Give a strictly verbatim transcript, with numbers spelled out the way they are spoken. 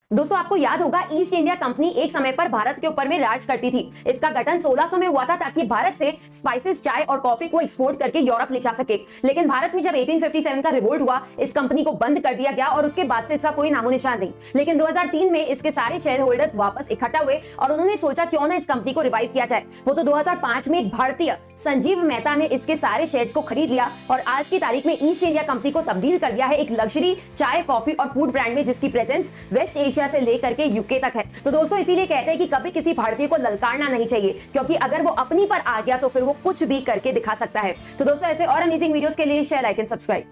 दोस्तों आपको याद होगा ईस्ट इंडिया कंपनी एक समय पर भारत के ऊपर में राज करती थी। इसका गठन सोलह सौ में हुआ था ताकि भारत से स्पाइसेस, चाय और कॉफी को एक्सपोर्ट करके यूरोप ले जा सके। लेकिन भारत में जब अठारह सौ सत्तावन का रिवोल्ट हुआ, इस कंपनी को बंद कर दिया गया और उसके बाद से इसका कोई नामो निशान नहीं। लेकिन दो हज़ार तीन में इसके सारे शेयर होल्डर्स वापस इकट्ठा हुए और उन्होंने सोचा क्यों ना इस कंपनी को रिवाइव किया जाए। वो तो दो हज़ार पांच में एक भारतीय संजीव मेहता ने इसके सारे शेयर्स को खरीद लिया और आज की तारीख में ईस्ट इंडिया कंपनी को तब्दील कर दिया है एक लग्जरी चाय, कॉफी और फूड ब्रांड में, जिसकी प्रेजेंस वेस्ट एशिया से लेकर के यूके तक है। तो दोस्तों इसीलिए कहते हैं कि कभी किसी भारतीय को ललकारना नहीं चाहिए, क्योंकि अगर वो अपनी पर आ गया तो फिर वो कुछ भी करके दिखा सकता है। तो दोस्तों ऐसे और अमेजिंग वीडियोस के लिए शेयर, लाइक एंड सब्सक्राइब।